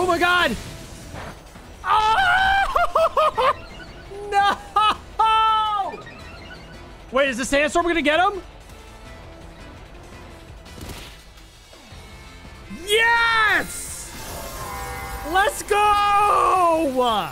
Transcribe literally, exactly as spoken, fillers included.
Oh my god! Oh! No! Wait, is the sandstorm gonna get him? Yes! Let's go!